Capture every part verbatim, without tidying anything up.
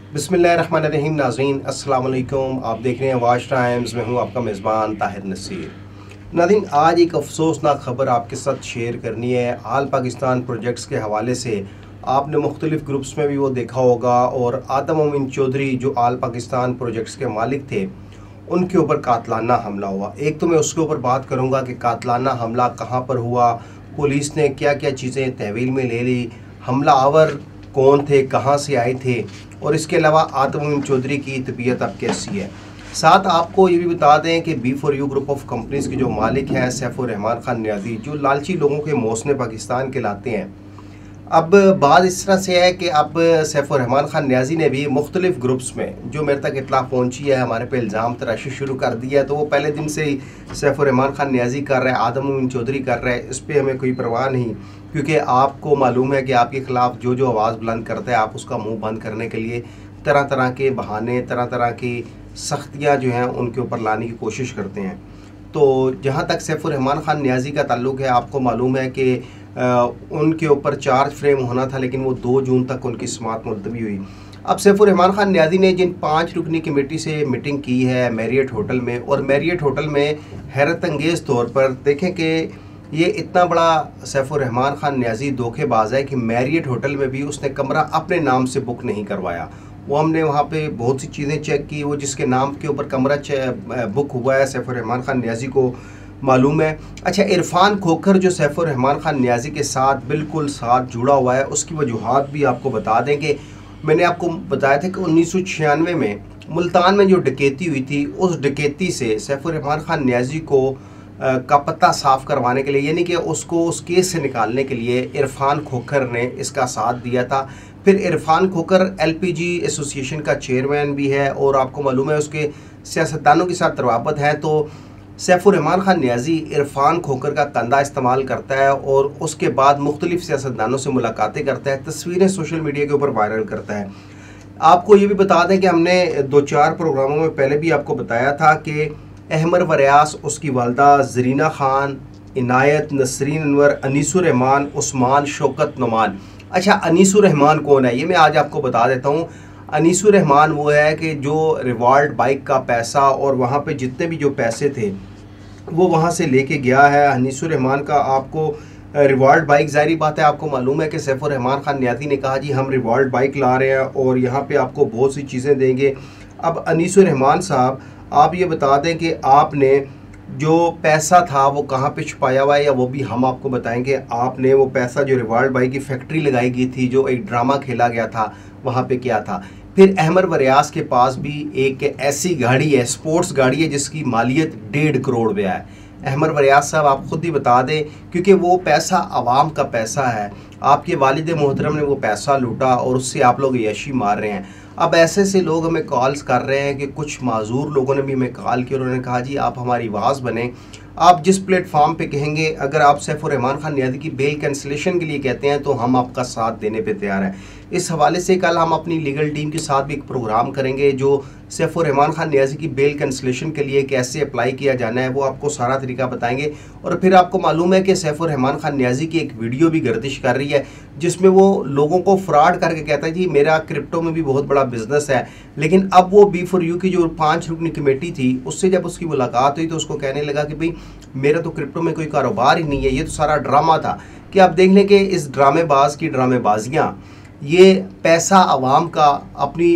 बिस्मिल्लाहिर्रहमानिर्रहीम। नाज़रीन अस्सलाम वालेकुम। आप देख रहे हैं वाच टाइम्स में हूँ आपका मेज़बान ताहिर नसीर। नाज़रीन, आज एक अफसोसनाक ख़बर आपके साथ शेयर करनी है। आल पाकिस्तान प्रोजेक्ट्स के हवाले से आपने मुख्तलिफ़ ग्रुप्स में भी वो देखा होगा, और आदम मोमिन चौधरी जो आल पाकिस्तान प्रोजेक्ट्स के मालिक थे उनके ऊपर कातलाना हमला हुआ। एक तो मैं उसके ऊपर बात करूँगा कि कातलाना हमला कहाँ पर हुआ, पुलिस ने क्या क्या चीज़ें तहवील में ले ली, हमला आवर कौन थे, कहाँ से आए थे, और इसके अलावा आदम मोमिन चौधरी की तबीयत अब कैसी है। साथ आपको ये भी बता दें कि B for U group of companies के जो मालिक हैं सैफुर रहमान खान न्याजी, जो लालची लोगों के मौसने पाकिस्तान के लाते हैं। अब बात इस तरह से है कि अब सैफुर रहमान खान न्याजी ने भी मुख्तलिफ़ ग्रुप्स में जो मेरे तक इत्तला पहुंची है, हमारे पे इल्ज़ाम तराशी शुरू कर दिया है। तो वो पहले दिन से ही सैफुर रहमान खान न्याजी कर रहा है, आदम मोमिन चौधरी कर रहा है, इस पर हमें कोई परवाह नहीं, क्योंकि आपको मालूम है कि आपके ख़िलाफ़ जो जो आवाज़ बुलंद करता है आप उसका मुंह बंद करने के लिए तरह तरह के बहाने, तरह तरह की सख्तियाँ जो हैं उनके ऊपर लाने की कोशिश करते हैं। तो जहाँ तक सैफुर रहमान खान न्याजी का ताल्लुक़ है, आपको मालूम है कि उनके ऊपर चार्ज फ्रेम होना था, लेकिन वो दो जून तक उनकी समाअत मुलतवी हुई। अब सैफुर रहमान खान न्याजी ने जिन पाँच रुकनी कमेटी से मीटिंग की है मैरियट होटल में, और मैरियट होटल में हैरत अंगेज़ तौर पर देखें कि ये इतना बड़ा सैफुर रहमान खान न्याजी धोखेबाज है कि मैरियट होटल में भी उसने कमरा अपने नाम से बुक नहीं करवाया। वो हमने वहाँ पे बहुत सी चीज़ें चेक की, वो जिसके नाम के ऊपर कमरा बुक हुआ है सैफुर रहमान खान न्याजी को मालूम है। अच्छा, इरफान खोखर जो सैफुर रहमान खान न्याजी के साथ बिल्कुल साथ जुड़ा हुआ है, उसकी वजूहात भी आपको बता दें कि मैंने आपको बताया था कि उन्नीस सौ छियानवे में मुल्तान में जो डकैती हुई थी, उस डकैती से सैफुर रहमान खान न्याजी को आ, का पत्ता साफ़ करवाने के लिए, यानी कि उसको उस केस से निकालने के लिए इरफान खोखर ने इसका साथ दिया था। फिर Irfan Khokhar L P G association का चेयरमैन भी है, और आपको मालूम है उसके सियासतदानों के साथ रवाबत है। तो सैफुर रहमान खान न्याजी इरफान खोखर का कंधा इस्तेमाल करता है और उसके बाद मुख्तलिफ़ सियासतदानों से मुलाकातें करता है, तस्वीरें सोशल मीडिया के ऊपर वायरल करता है। आपको ये भी बता दें कि हमने दो चार प्रोग्रामों में पहले भी आपको बताया था कि अहमर वरियास, उसकी वालदा ज़रीना खान, इनायत, नसरीन अनवर, अनीसुर रहमान, उस्मान, शौकत नुमान। अच्छा, अनीसुर रहमान कौन है ये मैं आज आपको बता देता हूँ। अनीसुर रहमान वो है कि जो रिवॉल्ट बाइक का पैसा और वहाँ पे जितने भी जो पैसे थे वो वहाँ से लेके गया है। अनीसुर रहमान का आपको रिवॉल्ट बाइक, ज़ाहिर बात है आपको मालूम है कि सैफुर रहमान खान न्याजी ने कहा जी हम रिवॉल्ट बाइक ला रहे हैं और यहाँ पे आपको बहुत सी चीज़ें देंगे। अब अनीसुर रहमान साहब, आप ये बता दें कि आपने जो पैसा था वो कहाँ पे छुपाया हुआ है, या वो भी हम आपको बताएंगे। आपने वो पैसा जो रिवॉल्ट बाइक की फैक्ट्री लगाई गई थी, जो एक ड्रामा खेला गया था, वहाँ पे क्या था। फिर अहमर वरियास के पास भी एक ऐसी गाड़ी है, स्पोर्ट्स गाड़ी है, जिसकी मालियत डेढ़ करोड़ रुपया है। अहमर वरियास साहब आप ख़ुद ही बता दें, क्योंकि वो पैसा आवाम का पैसा है, आपके वालिद मोहतरम ने वो पैसा लूटा और उससे आप लोग यशी मार रहे हैं। अब ऐसे से लोग हमें कॉल्स कर रहे हैं कि कुछ माजूर लोगों ने भी हमें कॉल किया, उन्होंने कहा जी आप हमारी आवाज़ बने, आप जिस प्लेटफॉर्म पे कहेंगे, अगर आप सैफुर रहमान खान न्याजी की बेल कैंसिलेशन के लिए कहते हैं तो हम आपका साथ देने पे तैयार हैं। इस हवाले से कल हम अपनी लीगल टीम के साथ भी एक प्रोग्राम करेंगे जो सैफुर रहमान खान न्याजी की बेल कैंसिलेशन के लिए कैसे अप्लाई किया जाना है, वो आपको सारा तरीका बताएंगे। और फिर आपको मालूम है कि सैफुर रहमान खान न्याजी की एक वीडियो भी गर्दिश कर रही है, जिसमें वो लोगों को फ्रॉड करके कहता है जी मेरा क्रिप्टो में भी बहुत बड़ा बिजनेस है। लेकिन अब वो बी फॉर यू की जो पाँच रुकनी कमेटी थी, उससे जब उसकी मुलाकात हुई तो उसको कहने लगा कि भाई मेरा तो क्रिप्टो में कोई कारोबार ही नहीं है, ये तो सारा ड्रामा था। कि आप देख लें कि इस ड्रामेबाज की ड्रामेबाजियाँ, ये पैसा आवाम का अपनी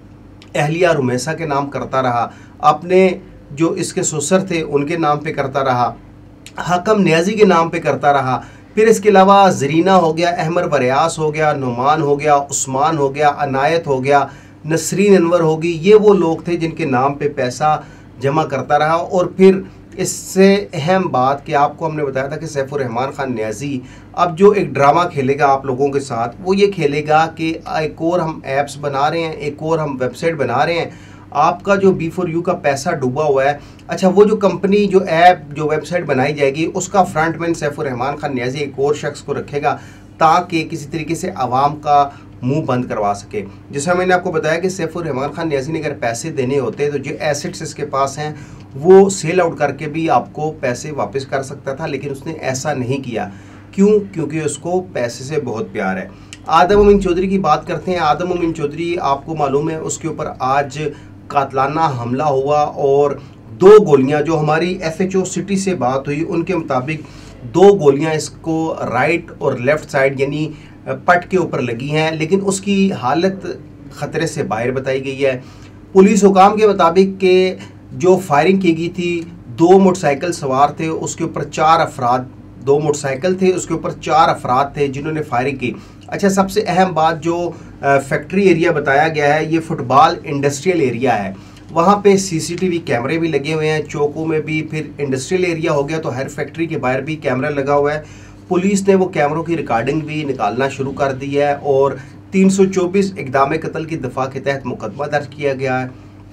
अहलिया रुमैसा के नाम करता रहा, अपने जो इसके ससुर थे उनके नाम पे करता रहा, हाकम न्याजी के नाम पे करता रहा। फिर इसके अलावा ज़रीना हो गया, अहमर वरियास हो गया, नुमान हो गया, उस्मान हो गया, अनायत हो गया, नसरीन अनवर होगी, ये वो लोग थे जिनके नाम पे पैसा जमा करता रहा। और फिर इससे अहम बात कि आपको हमने बताया था कि सैफुर रहमान खान न्याजी अब जो एक ड्रामा खेलेगा आप लोगों के साथ, वो ये खेलेगा कि एक और हम ऐप्स बना रहे हैं, एक और हम वेबसाइट बना रहे हैं, आपका जो बी फॉर यू का पैसा डूबा हुआ है। अच्छा, वो जो कंपनी, जो ऐप, जो वेबसाइट बनाई जाएगी, उसका फ्रंटमैन सैफुर रहमान खान न्याजी एक और शख्स को रखेगा, ताकि किसी तरीके से आवाम का मुंह बंद करवा सके। जैसा मैंने आपको बताया कि सैफुर रहमान खान न्याजी ने अगर पैसे देने होते तो जो एसेट्स इसके पास हैं वो सेल आउट करके भी आपको पैसे वापस कर सकता था, लेकिन उसने ऐसा नहीं किया। क्यों? क्योंकि उसको पैसे से बहुत प्यार है। आदम अमीन चौधरी की बात करते हैं। आदम अमीन चौधरी, आपको मालूम है, उसके ऊपर आज कातलाना हमला हुआ और दो गोलियां, जो हमारी एफ एच ओ सिटी से बात हुई उनके मुताबिक दो गोलियां इसको राइट और लेफ़्ट साइड यानी पट के ऊपर लगी हैं, लेकिन उसकी हालत ख़तरे से बाहर बताई गई है। पुलिस हुकाम के मुताबिक के जो फायरिंग की गई थी, दो मोटरसाइकिल सवार थे, उसके ऊपर चार अफराद, दो मोटरसाइकिल थे, उसके ऊपर चार अफराद थे जिन्होंने फायरिंग की। अच्छा, सबसे अहम बात जो फैक्ट्री एरिया बताया गया है, ये फुटबॉल इंडस्ट्रियल एरिया है। वहाँ पे सीसीटीवी कैमरे भी लगे हुए हैं, चौकों में भी, फिर इंडस्ट्रियल एरिया हो गया तो हर फैक्ट्री के बाहर भी कैमरा लगा हुआ है। पुलिस ने वो कैमरों की रिकॉर्डिंग भी निकालना शुरू कर दी है और तीन सौ चौबीस इक़दाम कत्ल की दफ़ा के तहत मुकदमा दर्ज किया गया है।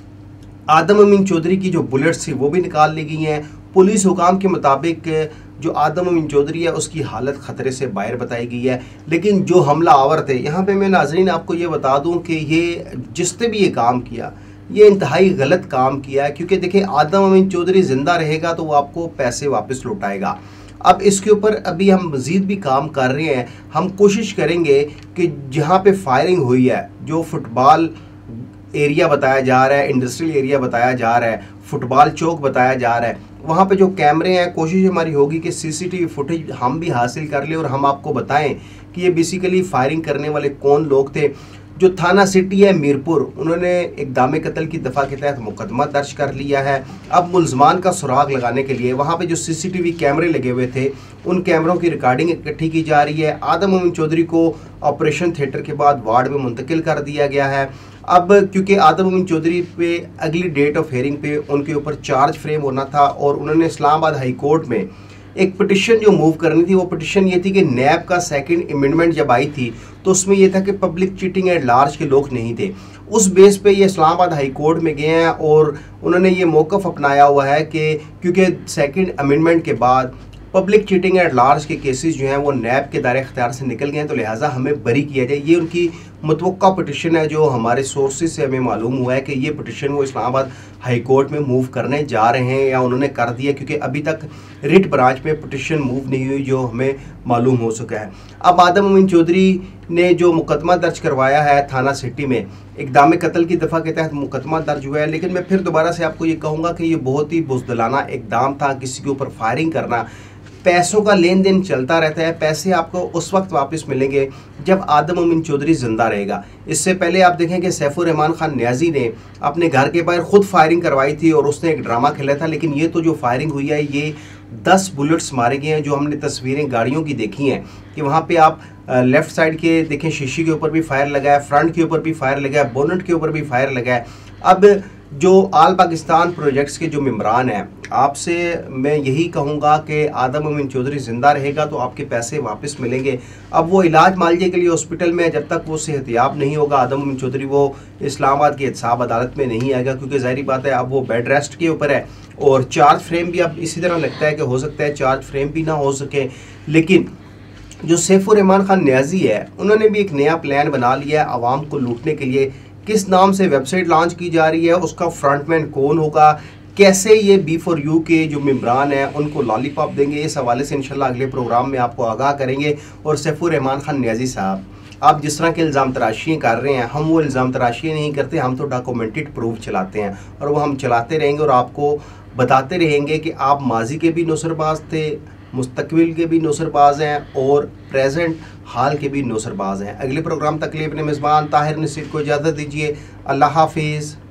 आदम अमीन चौधरी की जो बुलेट्स थी वो भी निकाल ली गई हैं। पुलिस हुकाम के मुताबिक जो आदम अमीन चौधरी है उसकी हालत ख़तरे से बाहर बताई गई है। लेकिन जो हमला आवर थे, यहाँ पे मैं नाज़रीन आपको ये बता दूँ कि ये जिसने भी ये काम किया, ये इंतहाई गलत काम किया है, क्योंकि देखिए आदम अमीन चौधरी ज़िंदा रहेगा तो वो आपको पैसे वापस लौटाएगा। अब इसके ऊपर अभी हम मज़ीद भी काम कर रहे हैं। हम कोशिश करेंगे कि जहाँ पे फायरिंग हुई है, जो फुटबॉल एरिया बताया जा रहा है, इंडस्ट्रियल एरिया बताया जा रहा है, फुटबॉल चौक बताया जा रहा है, वहाँ पे जो कैमरे हैं, कोशिश हमारी होगी कि सीसीटीवी फुटेज हम भी हासिल कर लें और हम आपको बताएं कि ये बेसिकली फायरिंग करने वाले कौन लोग थे। जो थाना सिटी है मीरपुर, उन्होंने इक़दाम कत्ल की दफ़ा के तहत मुकदमा दर्ज कर लिया है। अब मुल्ज़मान का सुराग लगाने के लिए वहाँ पे जो सीसीटीवी कैमरे लगे हुए थे, उन कैमरों की रिकॉर्डिंग इकट्ठी की जा रही है। आदम अमीन चौधरी को ऑपरेशन थिएटर के बाद वार्ड में मुंतकिल कर दिया गया है। अब क्योंकि आदम अमीन चौधरी पे अगली डेट ऑफ हेयरिंग पे उनके ऊपर चार्ज फ्रेम होना था और उन्होंने इस्लामाबाद हाई कोर्ट में एक पिटिशन जो मूव करनी थी, वो पिटिशन ये थी कि नैब का सेकंड अमेंडमेंट जब आई थी तो उसमें ये था कि पब्लिक चीटिंग एट लार्ज के लोग नहीं थे। उस बेस पे ये इस्लामाबाद हाई कोर्ट में गए हैं और उन्होंने ये मौक़िफ़ अपनाया हुआ है कि क्योंकि सेकंड अमेंडमेंट के बाद पब्लिक चीटिंग एट लार्ज के केसेस जो हैं वो नैब के दायरे इख्तियार से निकल गए हैं, तो लिहाजा हमें बरी किया जाए। ये उनकी मुतवक्का पिटिशन है, जो हमारे सोर्सेज से हमें मालूम हुआ है कि ये पिटिशन वो इस्लामाबाद हाई कोर्ट में मूव करने जा रहे हैं या उन्होंने कर दिया, क्योंकि अभी तक रिट ब्रांच में पिटिशन मूव नहीं हुई, जो हमें मालूम हो चुका है। अब आदम अमीन चौधरी ने जो मुकदमा दर्ज करवाया है थाना सिटी में, इक़दाम कत्ल की दफ़ा के तहत मुकदमा दर्ज हुआ है। लेकिन मैं फिर दोबारा से आपको ये कहूँगा कि ये बहुत ही बुज़दिलाना इक़दाम था, किसी के ऊपर फायरिंग करना। पैसों का लेन देन चलता रहता है, पैसे आपको उस वक्त वापस मिलेंगे जब आदम अमीन चौधरी जिंदा रहेगा। इससे पहले आप देखें कि सैफुर रहमान खान न्याजी ने अपने घर के बाहर खुद फायरिंग करवाई थी और उसने एक ड्रामा खेला था। लेकिन ये तो जो फायरिंग हुई है, ये दस बुलेट्स मारे गए हैं, जो हमने तस्वीरें गाड़ियों की देखी हैं कि वहाँ पे आप लेफ़्ट साइड के देखें, शीशी के ऊपर भी फायर लगा है, फ्रंट के ऊपर भी फायर लगा है, बोनट के ऊपर भी फायर लगा है। अब जो आल पाकिस्तान प्रोजेक्ट्स के जो मेम्बरान हैं, आपसे मैं यही कहूँगा कि आदम अमीन चौधरी ज़िंदा रहेगा तो आपके पैसे वापस मिलेंगे। अब वो इलाज मालजे के लिए हॉस्पिटल में, जब तक वो सेहतियाब नहीं होगा आदम अमीन चौधरी, वो इस्लामाबाद की एहतसाब अदालत में नहीं आएगा, क्योंकि ज़ाहिर बात है अब वो बेड रेस्ट के ऊपर है और चार्ज फ्रेम भी अब इसी तरह लगता है कि हो सकता है चार्ज फ्रेम भी ना हो सके। लेकिन जो सैफुर रहमान खान न्याजी है, उन्होंने भी एक नया प्लान बना लिया है आवाम को लूटने के लिए। किस नाम से वेबसाइट लॉन्च की जा रही है, उसका फ्रंटमैन कौन होगा, कैसे ये बी फॉर यू के जो मेम्बरान हैं उनको लॉलीपॉप देंगे, इस हवाले से इंशाल्लाह अगले प्रोग्राम में आपको आगाह करेंगे। और सैफुर रहमान खान न्याजी साहब, आप जिस तरह के इल्ज़ाम तराशियाँ कर रहे हैं, हम वो इल्ज़ाम तराशियाँ नहीं करते, हम तो डॉक्यूमेंटेड प्रूफ चलाते हैं और वो हम चलाते रहेंगे और आपको बताते रहेंगे कि आप माजी के भी नौसरबाज थे, मुस्तकबिल के भी नौसरबाज हैं और प्रेजेंट हाल के भी नौसरबाज हैं। अगले प्रोग्राम तक के लिए अपने मेज़बान ताहिर नसीर को इजाज़त दीजिए। अल्लाह हाफिज़।